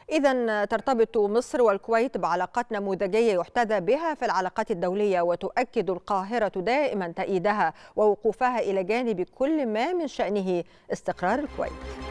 إذا ترتبط مصر والكويت بعلاقات نموذجية يحتذى بها في العلاقات الدولية، وتؤكد القاهرة دائما تأييدها ووقوفها إلى جانب كل ما من شأنه استقرار الكويت.